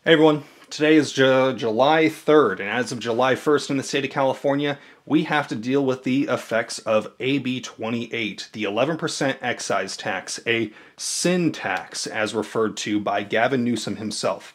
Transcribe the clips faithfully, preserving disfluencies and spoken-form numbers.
Hey everyone, today is Ju July third, and as of July first in the state of California, we have to deal with the effects of A B twenty-eight, the eleven percent excise tax, a sin tax as referred to by Gavin Newsom himself.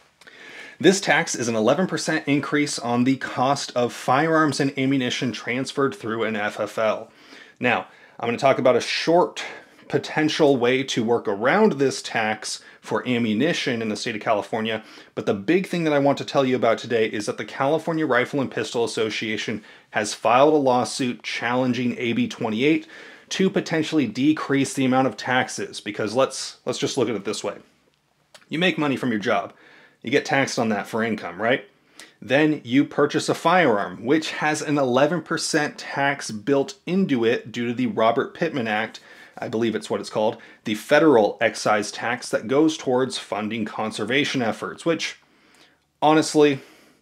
This tax is an eleven percent increase on the cost of firearms and ammunition transferred through an F F L. Now, I'm going to talk about a short potential way to work around this tax for ammunition in the state of California, but the big thing that I want to tell you about today is that the California Rifle and Pistol Association has filed a lawsuit challenging A B twenty-eight to potentially decrease the amount of taxes, because let's let's just look at it this way. You make money from your job. You get taxed on that for income, right? Then you purchase a firearm, which has an eleven percent tax built into it due to the Robert Pittman Act. I believe it's what it's called, the federal excise tax that goes towards funding conservation efforts, which honestly,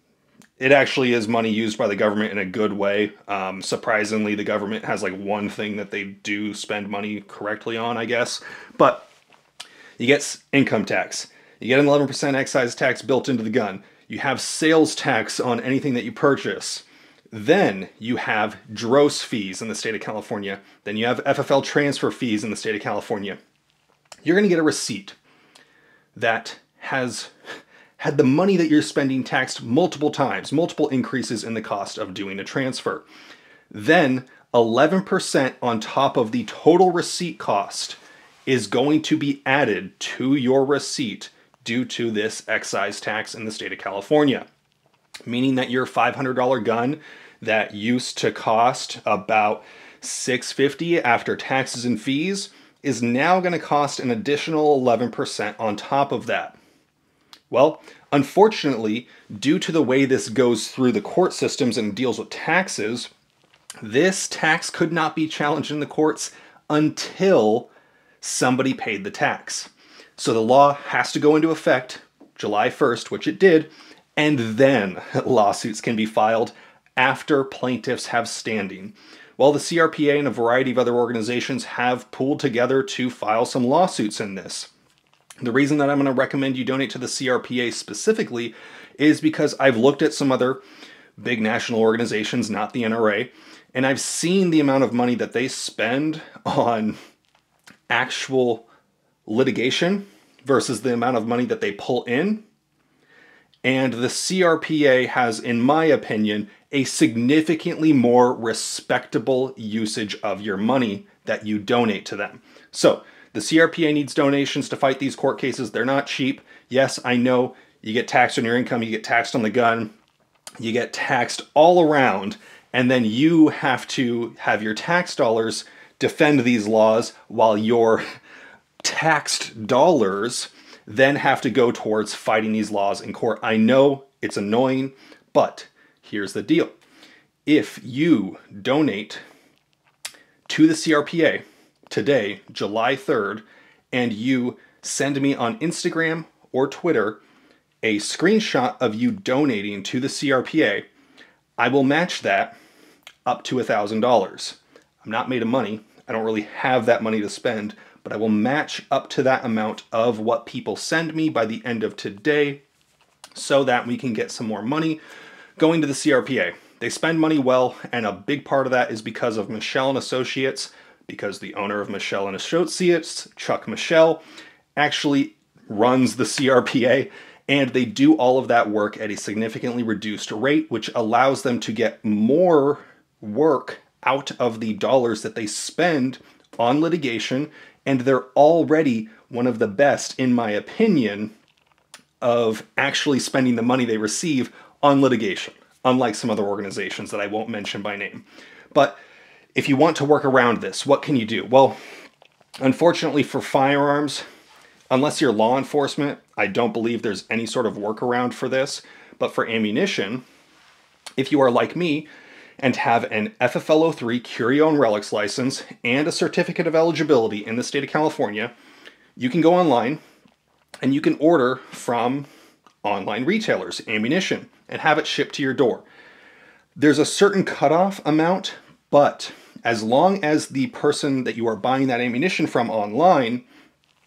it actually is money used by the government in a good way. Um, surprisingly, the government has like one thing that they do spend money correctly on, I guess. But you get income tax. You get an eleven percent excise tax built into the gun. You have sales tax on anything that you purchase. Then you have dross fees in the state of California. Then you have F F L transfer fees in the state of California. You're going to get a receipt that has had the money that you're spending taxed multiple times, multiple increases in the cost of doing a transfer. Then eleven percent on top of the total receipt cost is going to be added to your receipt due to this excise tax in the state of California. Meaning that your five hundred dollar gun that used to cost about six hundred fifty dollars after taxes and fees is now going to cost an additional eleven percent on top of that. Well, unfortunately, due to the way this goes through the court systems and deals with taxes, this tax could not be challenged in the courts until somebody paid the tax. So the law has to go into effect July first, which it did, and then lawsuits can be filed after plaintiffs have standing. Well, the C R P A and a variety of other organizations have pooled together to file some lawsuits in this. The reason that I'm going to recommend you donate to the C R P A specifically is because I've looked at some other big national organizations, not the N R A, and I've seen the amount of money that they spend on actual litigation versus the amount of money that they pull in. And the C R P A has, in my opinion, a significantly more respectable usage of your money that you donate to them. So the C R P A needs donations to fight these court cases. They're not cheap. Yes, I know you get taxed on your income, you get taxed on the gun, you get taxed all around, and then you have to have your tax dollars defend these laws while your taxed dollars then have to go towards fighting these laws in court. I know it's annoying, but here's the deal. If you donate to the C R P A today, July third, and you send me on Instagram or Twitter a screenshot of you donating to the C R P A, I will match that up to one thousand dollars. I'm not made of money. I don't really have that money to spend, but I will match up to that amount of what people send me by the end of today so that we can get some more money going to the C R P A. They spend money well, and a big part of that is because of Michelle and Associates, because the owner of Michelle and Associates, Chuck Michelle, actually runs the C R P A, and they do all of that work at a significantly reduced rate, which allows them to get more work out of the dollars that they spend on litigation. And they're already one of the best, in my opinion, of actually spending the money they receive on litigation, unlike some other organizations that I won't mention by name. But if you want to work around this, what can you do? Well, unfortunately for firearms, unless you're law enforcement, I don't believe there's any sort of workaround for this. But for ammunition, if you are like me, and have an F F L oh three Curio and Relics license and a certificate of eligibility in the state of California, you can go online and you can order from online retailers ammunition and have it shipped to your door. There's a certain cutoff amount, but as long as the person that you are buying that ammunition from online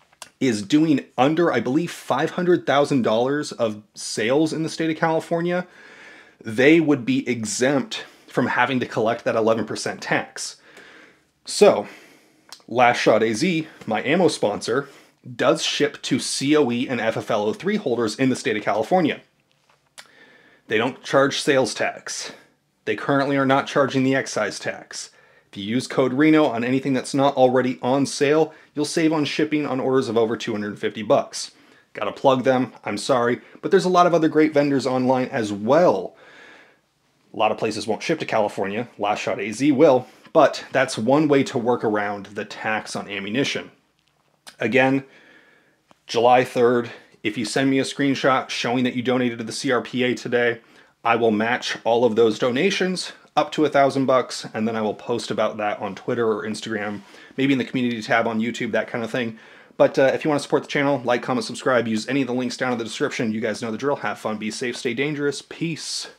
is doing under, I believe, five hundred thousand dollars of sales in the state of California, they would be exempt from having to collect that eleven percent tax. So, Last Shot A Z, my ammo sponsor, does ship to C O E and F F L O three holders in the state of California. They don't charge sales tax. They currently are not charging the excise tax. If you use code Reno on anything that's not already on sale, you'll save on shipping on orders of over two hundred fifty bucks. Gotta plug them, I'm sorry, but there's a lot of other great vendors online as well. A lot of places won't ship to California, Last Shot A Z will, but that's one way to work around the tax on ammunition. Again, July third, if you send me a screenshot showing that you donated to the C R P A today, I will match all of those donations up to a thousand bucks, and then I will post about that on Twitter or Instagram, maybe in the community tab on YouTube, that kind of thing. But uh, if you want to support the channel, like, comment, subscribe, use any of the links down in the description. You guys know the drill. Have fun, be safe, stay dangerous. Peace.